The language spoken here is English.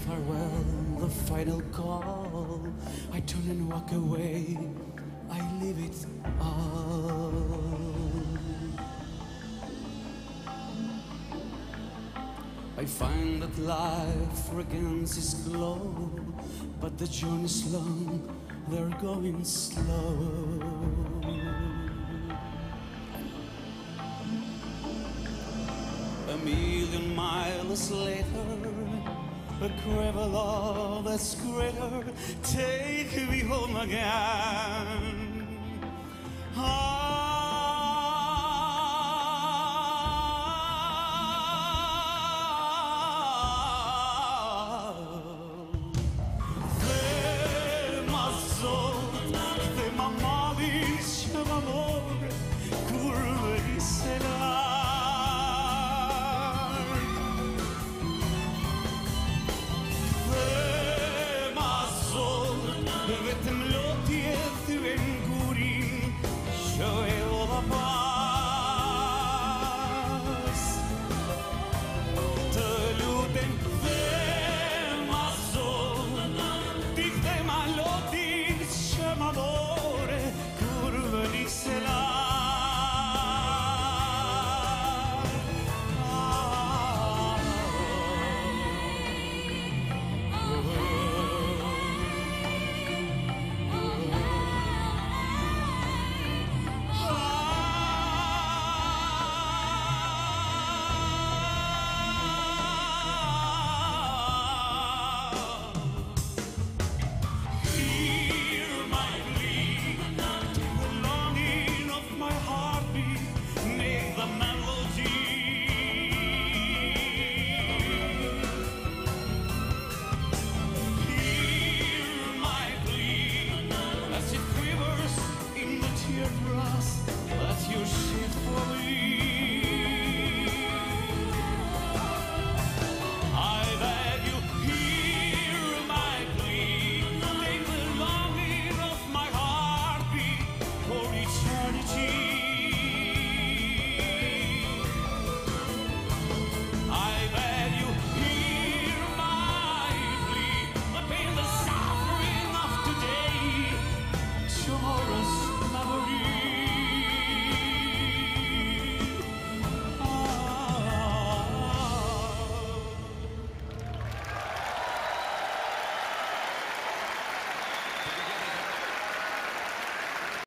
farewell, the final call. I turn and walk away, I leave it all. I find that life regains its glow, but the journey's long, they're going slow. A million miles later, a gravel love that's greater, take me home again.